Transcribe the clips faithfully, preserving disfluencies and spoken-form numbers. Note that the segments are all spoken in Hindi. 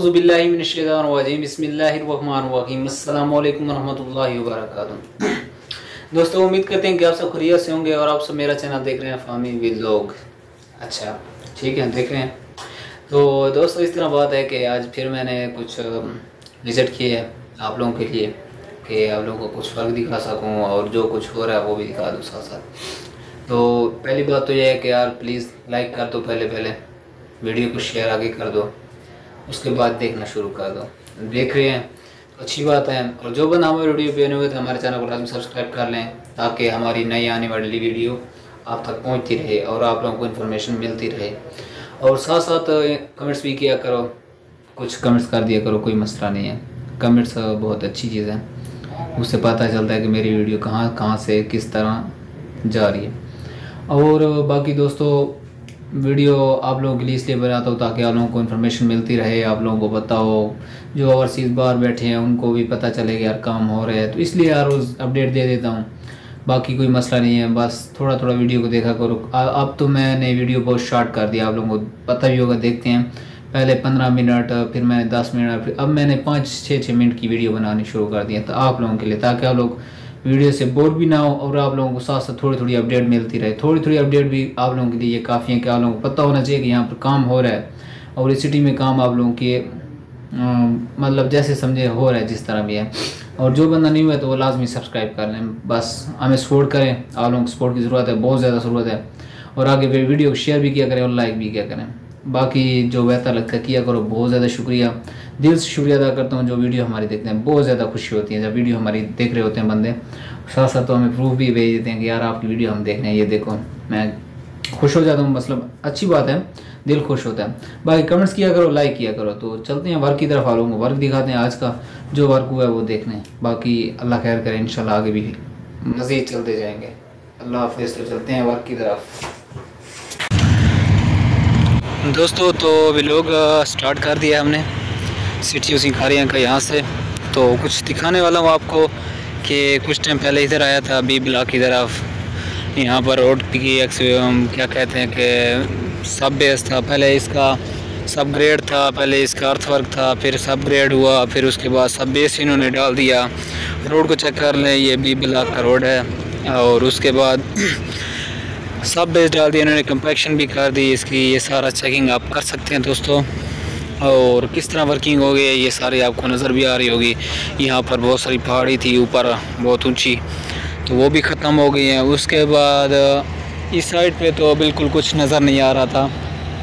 औज़ुबिल्लाहि मिनश्शैतानिर्रजीम बिस्मिल्लाहिर्रहमानिर्रहीम अस्सलामु अलैकुम रहमतुल्लाहि व बरकातुहू। दोस्तों, उम्मीद करते हैं कि आप सब खैरियत से होंगे और आप सब मेरा चैनल देख रहे हैं फ़ाहमी व्लॉग। अच्छा ठीक है, देख रहे हैं। तो दोस्तों, इस तरह बात है कि आज फिर मैंने कुछ विज़िट किए है आप लोगों के लिए कि आप लोगों को कुछ फ़र्क दिखा सकूं और जो कुछ हो रहा है वो भी दिखा दूँ साथ साथ। तो पहली बात तो यह है कि यार प्लीज़ लाइक कर दो, पहले पहले वीडियो को शेयर आगे कर दो, उसके बाद देखना शुरू कर दो। देख रहे हैं अच्छी बात है, और जो बंदा हमारे वीडियो पे हुए थे हमारे चैनल को लाजमी सब्सक्राइब कर लें ताकि हमारी नई आने वाली वीडियो आप तक पहुंचती रहे और आप लोगों को इन्फॉर्मेशन मिलती रहे। और साथ साथ कमेंट्स भी किया करो, कुछ कमेंट्स कर दिया करो, कोई मसला नहीं है। कमेंट्स बहुत अच्छी चीज़ है, उससे पता चलता है कि मेरी वीडियो कहाँ कहाँ से किस तरह जा रही है। और बाकी दोस्तों, वीडियो आप लोगों के लिए इसलिए बनाता हूँ ताकि आप लोगों को इन्फॉर्मेशन मिलती रहे, आप लोगों को पता हो, जो ओवरसीज़ बाहर बैठे हैं उनको भी पता चले कि यार काम हो रहा है, तो इसलिए यार रोज़ अपडेट दे देता हूँ। बाकी कोई मसला नहीं है, बस थोड़ा थोड़ा वीडियो को देखा करो। अब तो मैंने वीडियो बहुत शॉर्ट कर दिया, आप लोगों को पता भी होगा, देखते हैं। पहले पंद्रह मिनट, फिर मैंने दस मिनट, फिर अब मैंने पाँच छः छः मिनट की वीडियो बनानी शुरू कर दी है तो आप लोगों के लिए, ताकि आप लोग वीडियो से बोर भी ना हो और आप लोगों को साथ साथ थोड़ी थोड़ी अपडेट मिलती रहे। थोड़ी थोड़ी अपडेट भी आप लोगों के लिए ये काफ़ी है कि आप लोगों को पता होना चाहिए कि यहाँ पर काम हो रहा है और इस सिटी में काम आप लोगों के मतलब जैसे समझे हो रहा है, जिस तरह भी है। और जो बंदा नहीं हुआ तो वो लाजमी सब्सक्राइब कर लें, बस हमें सपोर्ट करें, आप लोगों को सपोर्ट की ज़रूरत है, बहुत ज़्यादा ज़रूरत है। और आगे वीडियो को शेयर भी किया करें और लाइक भी किया करें। बाकी जो बेहतर लगता है किया करो। बहुत ज़्यादा शुक्रिया, दिल से शुक्रिया अदा करता हूँ जो वीडियो हमारी देखते हैं। बहुत ज़्यादा खुशी होती है जब वीडियो हमारी देख रहे होते हैं बंदे, साथ साथ तो हमें प्रूफ भी भेज देते हैं कि यार आपकी वीडियो हम देख रहे हैं, ये देखो। मैं खुश हो जाता हूँ, मतलब अच्छी बात है, दिल खुश होता है। बाकी कमेंट्स किया करो, लाइक किया करो। तो चलते हैं वर्क की तरफ, आप लोगों को वर्क दिखाते हैं। आज का जो वर्क हुआ है वो देखने, बाकी अल्लाह खैर करे, इंशाल्लाह आगे भी मज़ीद चलते जाएंगे। अल्लाह हाफ़िज़। तो चलते हैं वर्क की तरफ दोस्तों। तो व्लॉग स्टार्ट कर दिया हमने सिटी सिंखारियाँ का यहाँ से। तो कुछ दिखाने वाला हूँ आपको कि कुछ टाइम पहले इधर आया था बी ब्लॉक की तरफ। यहाँ पर रोड की एक क्या कहते हैं कि सब बेस था, पहले इसका सब ग्रेड था, पहले इसका अर्थवर्क था, फिर सब ग्रेड हुआ, फिर उसके बाद सब बेस इन्होंने डाल दिया। रोड को चेक कर लें, ये बी ब्लॉक का रोड है। और उसके बाद सब बेस डाल दिया इन्होंने, कंपैक्शन भी कर दी इसकी। ये सारा चेकिंग आप कर सकते हैं दोस्तों। और किस तरह वर्किंग हो गई है ये सारी आपको नज़र भी आ रही होगी। यहाँ पर बहुत सारी पहाड़ी थी ऊपर बहुत ऊंची, तो वो भी ख़त्म हो गई है। उसके बाद इस साइड पे तो बिल्कुल कुछ नज़र नहीं आ रहा था,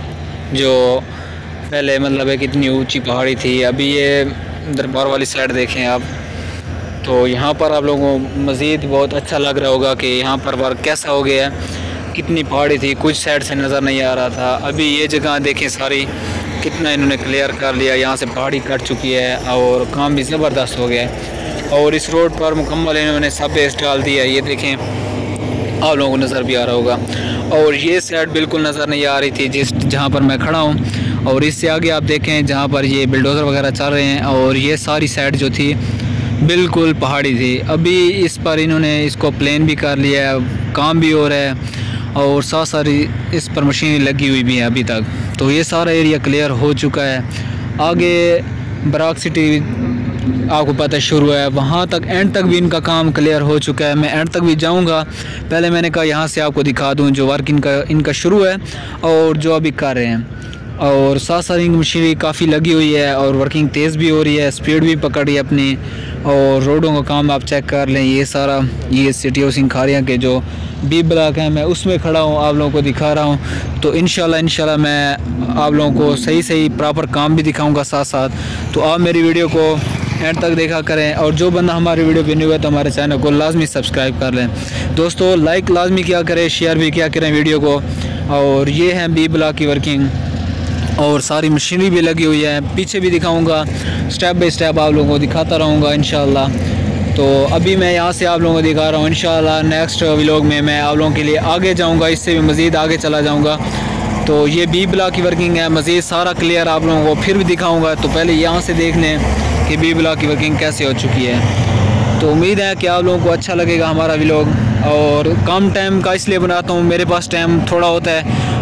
जो पहले मतलब है कितनी ऊंची पहाड़ी थी। अभी ये दरबार वाली साइड देखें आप, तो यहाँ पर आप लोगों को मज़ीद बहुत अच्छा लग रहा होगा कि यहाँ पर वर्क कैसा हो गया है। कितनी पहाड़ी थी, कुछ साइड से नज़र नहीं आ रहा था। अभी ये जगह देखें सारी कितना इन्होंने क्लियर कर लिया, यहाँ से पहाड़ी कट चुकी है और काम भी ज़बरदस्त हो गया है। और इस रोड पर मुकम्मल इन्होंने सब बेस डाल दिया, ये देखें, आप लोगों को नज़र भी आ रहा होगा। और ये साइड बिल्कुल नज़र नहीं आ रही थी जिस जहाँ पर मैं खड़ा हूँ। और इससे आगे आप देखें जहाँ पर ये बिल्डोज़र वगैरह चल रहे हैं, और ये सारी साइड जो थी बिल्कुल पहाड़ी थी। अभी इस पर इन्होंने इसको प्लेन भी कर लिया है, काम भी हो रहा है और साथ सारी इस पर मशीनें लगी हुई भी हैं अभी तक। तो ये सारा एरिया क्लियर हो चुका है। आगे बराक सिटी आपको पता है शुरू है, वहाँ तक एंड तक भी इनका काम क्लियर हो चुका है। मैं एंड तक भी जाऊँगा, पहले मैंने कहा यहाँ से आपको दिखा दूँ जो वर्क इनका इनका शुरू है और जो अभी कर रहे हैं। और साथ साथ इनकी मशीनरी काफ़ी लगी हुई है और वर्किंग तेज़ भी हो रही है, स्पीड भी पकड़ रही है अपनी। और रोडों का काम आप चेक कर लें, ये सारा ये सिटी ऑफ सिंखारियाँ के जो बी ब्लॉक है, मैं उसमें खड़ा हूँ, आप लोगों को दिखा रहा हूँ। तो इंशाल्लाह इंशाल्लाह मैं आप लोगों को सही सही प्रॉपर काम भी दिखाऊंगा साथ साथ। तो आप मेरी वीडियो को एंड तक देखा करें, और जो बंदा हमारी वीडियो पे नहीं हुआ तो हमारे चैनल को लाजमी सब्सक्राइब कर लें दोस्तों। लाइक लाजमी किया करें, शेयर भी किया करें वीडियो को। और ये है बी ब्लॉक की वर्किंग और सारी मशीनरी भी लगी हुई है, पीछे भी दिखाऊंगा, स्टेप बाय स्टेप आप लोगों को दिखाता रहूँगा इंशाल्लाह। तो अभी मैं यहाँ से आप लोगों को दिखा रहा हूँ, इंशाल्लाह नेक्स्ट व्लॉग में मैं आप लोगों के लिए आगे जाऊँगा, इससे भी मज़ीद आगे चला जाऊँगा। तो ये बी ब्लॉक की वर्किंग है, मज़ीद सारा क्लियर आप लोगों को फिर भी दिखाऊँगा। तो पहले यहाँ से देख लें कि बी ब्लॉक की वर्किंग कैसे हो चुकी है। तो उम्मीद है कि आप लोगों को अच्छा लगेगा हमारा व्लॉग। और कम टाइम का इसलिए बनाता हूँ, मेरे पास टाइम थोड़ा होता है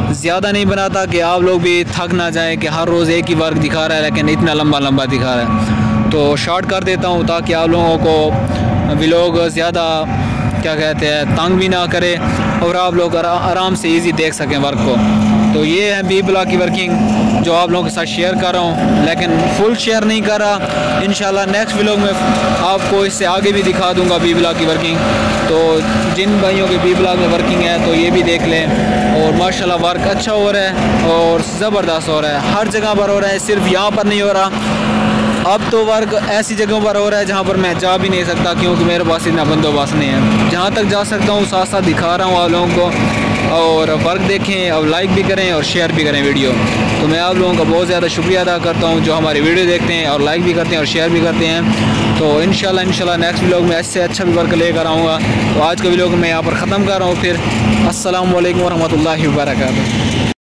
ज़्यादा नहीं बनाता कि आप लोग भी थक ना जाएं कि हर रोज़ एक ही वर्क दिखा रहा है लेकिन इतना लंबा लंबा दिखा रहा है। तो शॉर्ट कर देता हूँ ताकि आप लोगों को व्लॉग ज़्यादा क्या कहते हैं तंग भी ना करे और आप लोग आराम से इजी देख सकें वर्क को। तो ये है बी ब्लॉक की वर्किंग जो आप लोगों के साथ शेयर कर रहा हूँ, लेकिन फुल शेयर नहीं कर रहा। इंशाल्लाह नेक्स्ट व्लॉग में आपको इससे आगे भी दिखा दूंगा बी ब्लॉक की वर्किंग। तो जिन भाइयों के बी ब्लॉक में वर्किंग है तो ये भी देख लें। और माशाल्लाह वर्क अच्छा हो रहा है और ज़बरदस्त हो रहा है, हर जगह पर हो रहा है, सिर्फ यहाँ पर नहीं हो रहा। अब तो वर्क ऐसी जगहों पर हो रहा है जहाँ पर मैं जा भी नहीं सकता क्योंकि मेरे पास इतना बंदोबस्त नहीं है। जहाँ तक जा सकता हूँ साथ साथ दिखा रहा हूँ आप लोगों को। और वर्क देखें और लाइक भी करें और शेयर भी करें वीडियो। तो मैं आप लोगों का बहुत ज़्यादा शुक्रिया अदा करता हूँ जो हमारी वीडियो देखते हैं और लाइक भी करते हैं और शेयर भी करते हैं। तो इंशाल्लाह इंशाल्लाह नेक्स्ट व्लॉग में इससे अच्छा भी वर्क लेकर आऊँगा। तो आज का व्लॉग मैं यहाँ पर ख़त्म कर रहा हूँ। फिर अस्सलामु अलैकुम वरहमतुल्लाहि वबरकातुहू।